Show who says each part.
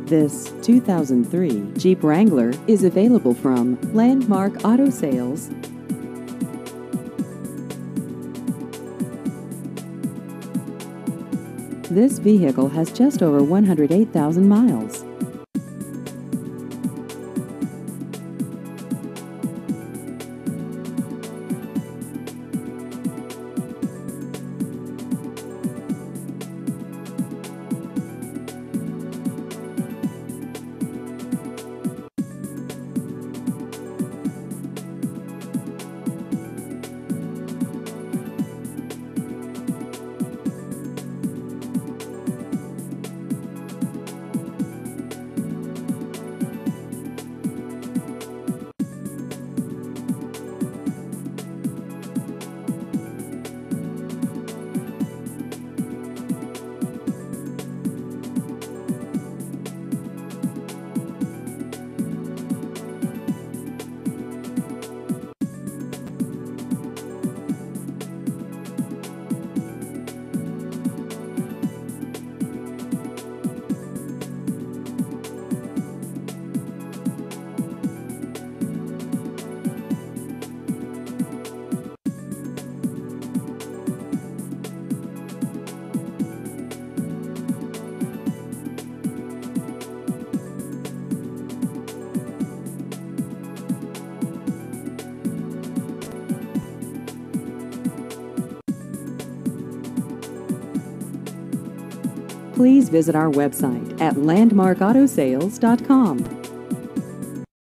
Speaker 1: This 2003 Jeep Wrangler is available from Landmark Auto Sales. This vehicle has just over 108,000 miles. Please visit our website at landmarkautosales.com.